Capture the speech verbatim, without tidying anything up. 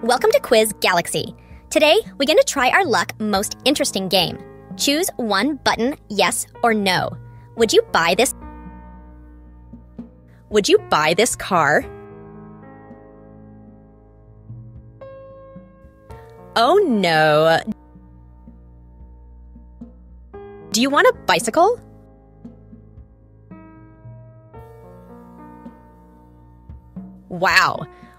Welcome to Quiz Galaxy. Today, we're going to try our luck most interesting game. Choose one button, yes or no. Would you buy this? Would you buy this car? Oh no. Do you want a bicycle? Wow,